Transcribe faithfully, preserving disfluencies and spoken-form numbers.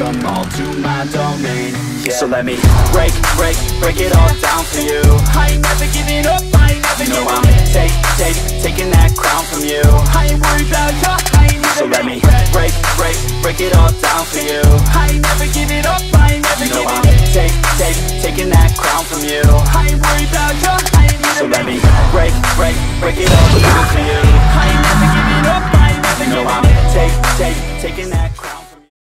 them all to my domain, yeah. So let me break, break, break it all down for you. I ain't never giving up, I ain't never giving up. Take, take, taking that crown from you. I ain't worried about you, I ain't never. So let me break, break, break it all down for you. I ain't never giving up, I ain't never giving up. Take, take, taking that crown from you. I ain't worried about you, I ain't never. So let me break, break, break it all down for you. I ain't never giving up, I ain't never giving up. Take, take, taking that